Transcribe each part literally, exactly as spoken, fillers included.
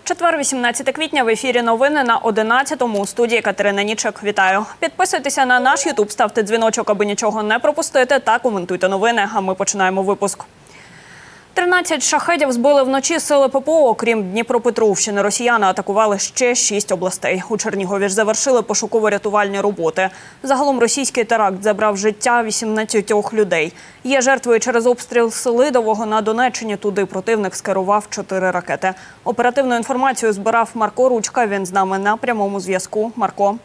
Четвер, вісімнадцяте квітня, в ефірі новини на одинадцятому. У студії Катерина Нічик. Вітаю. Підписуйтеся на наш ютуб, ставте дзвіночок, аби нічого не пропустити, та коментуйте новини. А ми починаємо випуск. тринадцять шахедів збили вночі сили ППО. Окрім Дніпропетровщини, росіяни атакували ще шість областей. У Чернігові ж завершили пошуково-рятувальні роботи. Загалом російський теракт забрав життя вісімнадцяти людей. Є жертвою через обстріл Селидового на Донеччині. Туди противник скерував чотири ракети. Оперативну інформацію збирав Марко Ручка. Він з нами на прямому зв'язку. Марко.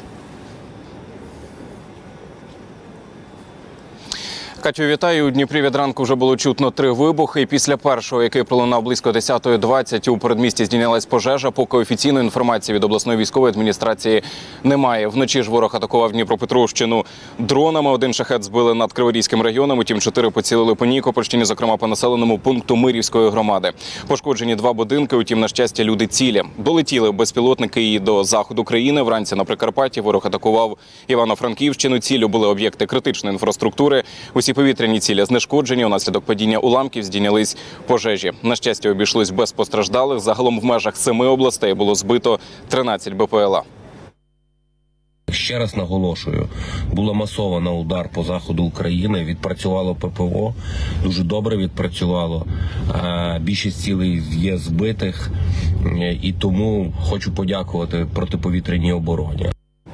Катю, вітаю. У Дніпрі від ранку вже було чутно три вибухи. Після першого, який пролунав близько десятої двадцять, у передмісті здійнялась пожежа. Поки офіційної інформації від обласної військової адміністрації немає. Вночі ж ворог атакував Дніпропетровщину дронами. Один шахед збили над Криворізьким районом, утім чотири поцілили по Нікопольщині, зокрема по населеному пункту Мирівської громади. Пошкоджені два будинки, утім, на щастя, люди цілі. Долетіли безпілотники і до заходу країни. Вранці на Прикарпатті ворог атакував Івано-Франківщину. Ціллю були об'єкти критичної інфраструктури. Усі повітряні цілі знешкоджені. Унаслідок падіння уламків здійнялись пожежі. На щастя, обійшлось без постраждалих. Загалом в межах семи областей було збито тринадцять БПЛА. Ще раз наголошую, було масово на удар по заходу України, відпрацювало ППО, дуже добре відпрацювало, більшість цілей є збитих, і тому хочу подякувати протиповітряній обороні.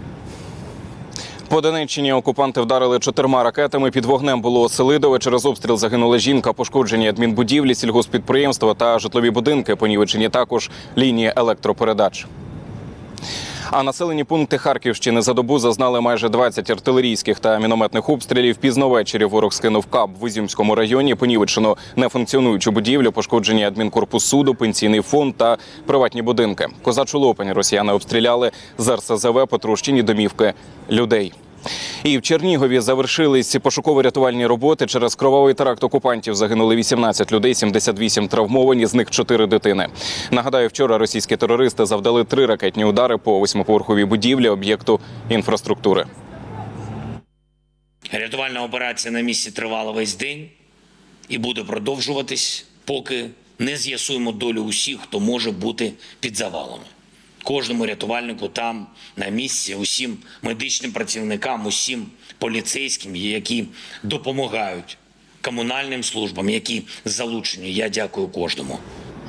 По Донеччині окупанти вдарили чотирма ракетами. Під вогнем було Селидове. Через обстріл загинула жінка, пошкоджені адмінбудівлі, сільгосппідприємства та житлові будинки. Понівечені також лінії електропередач. А населені пункти Харківщини за добу зазнали майже двадцять артилерійських та мінометних обстрілів. Пізно ввечері ворог скинув каб в Ізюмському районі. Понівечено нефункціонуючу будівлю, пошкоджені адмінкорпус суду, пенсійний фонд та приватні будинки. Козачу Лопань росіяни обстріляли з ер ес зе ве, потрощені домівки людей. І в Чернігові завершились пошуково-рятувальні роботи. Через кровавий теракт окупантів загинули вісімнадцять людей, сімдесят вісім травмовані, з них чотири дитини. Нагадаю, вчора російські терористи завдали три ракетні удари по восьмиповерховій будівлі об'єкту інфраструктури. Рятувальна операція на місці тривала весь день і буде продовжуватись, поки не з'ясуємо долю усіх, хто може бути під завалами. Кожному рятувальнику там, на місці, усім медичним працівникам, усім поліцейським, які допомагають комунальним службам, які залучені. Я дякую кожному.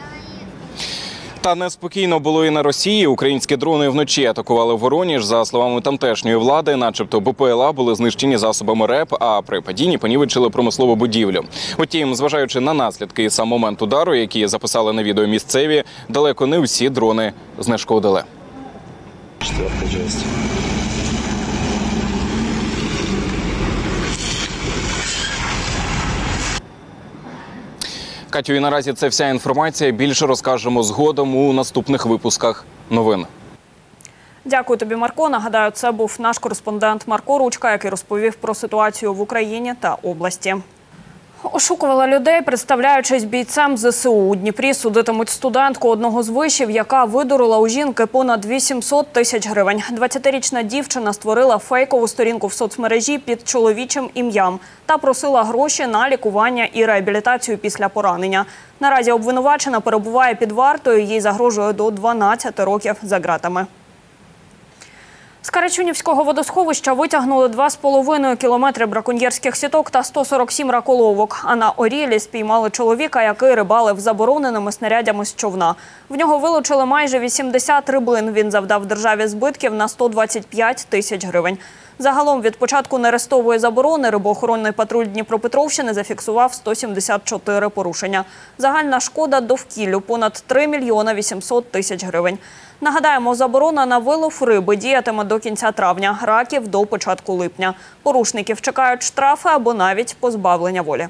Та неспокійно було і на Росії. Українські дрони вночі атакували Вороніж. За словами тамтешньої влади, начебто БПЛА були знищені засобами РЕП, а при падінні понівечили промислову будівлю. Утім, зважаючи на наслідки і сам момент удару, які записали на відео місцеві, далеко не всі дрони знешкодили. Четверта часть. Катю, і наразі це вся інформація. Більше розкажемо згодом у наступних випусках новин. Дякую тобі, Марко. Нагадаю, це був наш кореспондент Марко Ручка, який розповів про ситуацію в Україні та області. Ошукувала людей, представляючись бійцем зе се у. У Дніпрі судитимуть студентку одного з вишів, яка видурила у жінки понад вісімсот тисяч гривень. двадцятирічна дівчина створила фейкову сторінку в соцмережі під чоловічим ім'ям та просила гроші на лікування і реабілітацію після поранення. Наразі обвинувачена перебуває під вартою, їй загрожує до дванадцяти років за ґратами. З Карачунівського водосховища витягнули два з половиною кілометри браконьєрських сіток та сто сорок сім раколовок. А на Орілі спіймали чоловіка, який рибалив забороненими снарядами з човна. В нього вилучили майже вісімдесят рибин. Він завдав державі збитків на сто двадцять п'ять тисяч гривень. Загалом від початку нерестової заборони рибоохоронний патруль Дніпропетровщини зафіксував сто сімдесят чотири порушення. Загальна шкода довкіллю – понад три мільйони вісімсот тисяч гривень. Нагадаємо, заборона на вилов риби діятиме до кінця травня, раків – до початку липня. Порушників чекають штрафи або навіть позбавлення волі.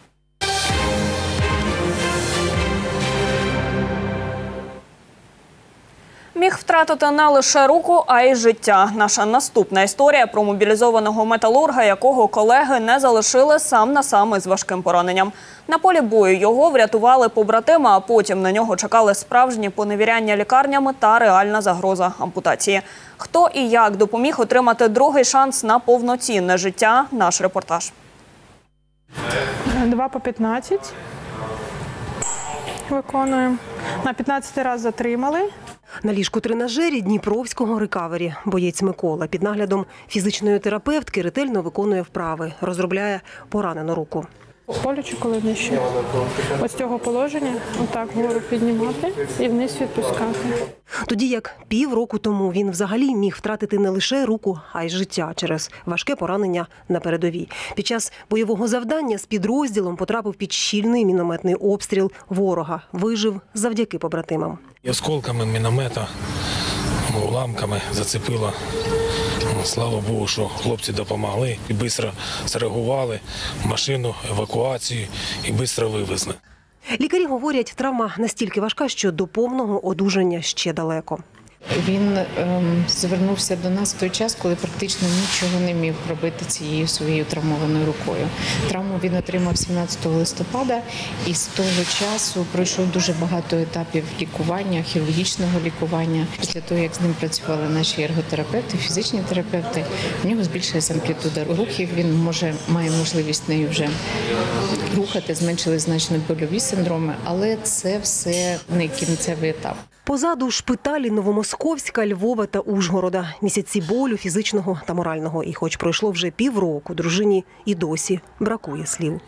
Міг втратити не лише руку, а й життя. Наша наступна історія про мобілізованого металурга, якого колеги не залишили сам на сам із важким пораненням. На полі бою його врятували побратими, а потім на нього чекали справжні поневіряння лікарнями та реальна загроза ампутації. Хто і як допоміг отримати другий шанс на повноцінне життя – наш репортаж. Два по п'ятнадцять. виконуємо. На п'ятнадцятий раз затримали. На ліжку-тренажері Дніпровського рекавері боєць Микола під наглядом фізичної терапевтки ретельно виконує вправи, розробляє поранену руку. Колючи, коли нижче. Ось з цього положення отак вгору піднімати і вниз відпускати. Тоді як півроку тому він взагалі міг втратити не лише руку, а й життя через важке поранення на передовій. Під час бойового завдання з підрозділом потрапив під щільний мінометний обстріл ворога. Вижив завдяки побратимам. І осколками міномета, уламками зацепило. Слава Богу, що хлопці допомогли і швидко зреагували, машину, евакуацію і швидко вивезли. Лікарі говорять, травма настільки важка, що до повного одужання ще далеко. Він ем, звернувся до нас в той час, коли практично нічого не міг робити цією своєю травмованою рукою. Травму він отримав сімнадцятого листопада і з того часу пройшов дуже багато етапів лікування, хірургічного лікування. Після того, як з ним працювали наші ерготерапевти, фізичні терапевти, в нього збільшилася амплітуда рухів, він може, має можливість нею вже рухати, зменшили значно больові синдроми, але це все не кінцевий етап. Позаду шпиталі Новомосковська, Львова та Ужгорода. Місяці болю фізичного та морального. І хоч пройшло вже півроку, дружині і досі бракує слів.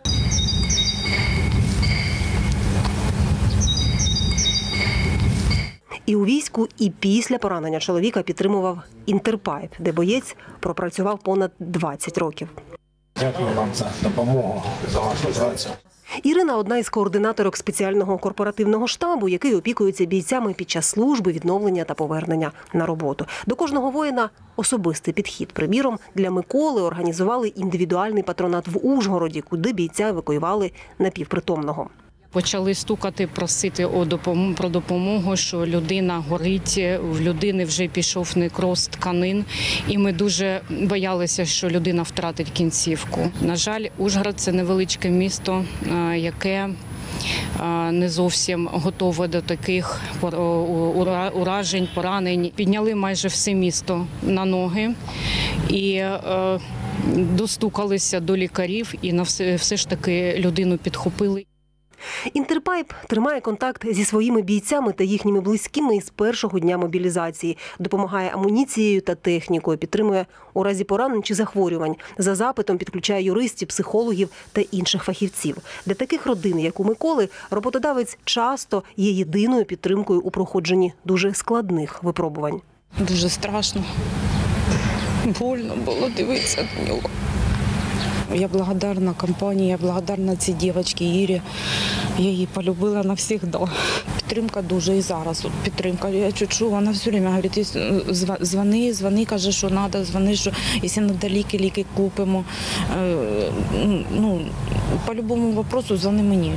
І у війську, і після поранення чоловіка підтримував Інтерпайп, де боєць пропрацював понад двадцять років. Дякую вам за допомогу, за вашу працю. Ірина – одна із координаторок спеціального корпоративного штабу, який опікується бійцями під час служби, відновлення та повернення на роботу. До кожного воїна особистий підхід. Приміром, для Миколи організували індивідуальний патронат в Ужгороді, куди бійця евакуювали напівпритомного. Почали стукати, просити про допомогу, що людина горить, в людини вже пішов некроз тканин. І ми дуже боялися, що людина втратить кінцівку. На жаль, Ужгород – це невеличке місто, яке не зовсім готове до таких уражень, поранень. Підняли майже все місто на ноги і достукалися до лікарів, і все ж таки людину підхопили. Інтерпайп тримає контакт зі своїми бійцями та їхніми близькими із першого дня мобілізації. Допомагає амуніцією та технікою, підтримує у разі поранень чи захворювань. За запитом підключає юристів, психологів та інших фахівців. Для таких родин, як у Миколи, роботодавець часто є єдиною підтримкою у проходженні дуже складних випробувань. Дуже страшно. Больно було дивитися на нього. Я благодарна компанії, я благодарна цій дівчинці Ірі. Я її полюбила навсігда. Підтримка дуже і зараз. От підтримка. Я чую, вона все время говорить, дзвони, дзвони, каже, що треба, дзвони, що якщо треба ліки, ліки купимо. Ну, по будь-якому вопросу дзвони мені.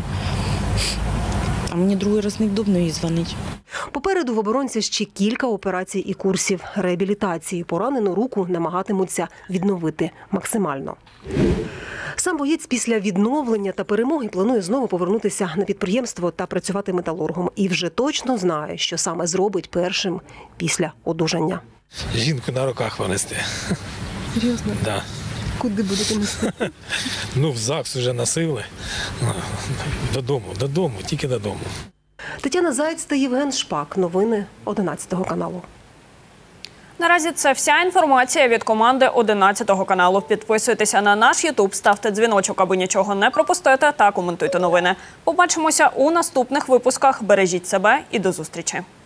А мені другий раз невдобно їй дзвонити. Попереду в оборонця ще кілька операцій і курсів реабілітації. Поранену руку намагатимуться відновити максимально. Сам боєць після відновлення та перемоги планує знову повернутися на підприємство та працювати металургом. І вже точно знає, що саме зробить першим після одужання. Жінку на руках понести. Серйозно? Да. Куди будете нести? Ну, в ЗАГС вже носили. Додому, додому, тільки додому. Тетяна Заєць та Євген Шпак. Новини одинадцятого каналу. Наразі це вся інформація від команди одинадцятого каналу. Підписуйтеся на наш ютуб, ставте дзвіночок, аби нічого не пропустити, та коментуйте новини. Побачимося у наступних випусках. Бережіть себе і до зустрічі.